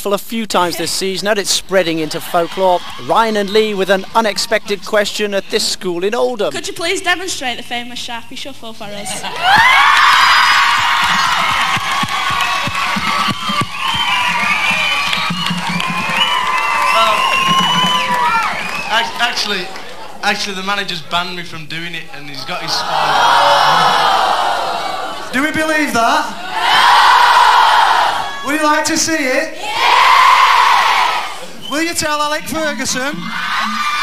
shuffle a few times this season and it's spreading into folklore. Ryan and Lee with an unexpected question at this school in Oldham. Could you please demonstrate the famous Sharpey shuffle for us? Actually, the manager's banned me from doing it, and he's got his spine. Do we believe that? Yeah! Would you like to see it? Yeah! Will you tell Alec Ferguson?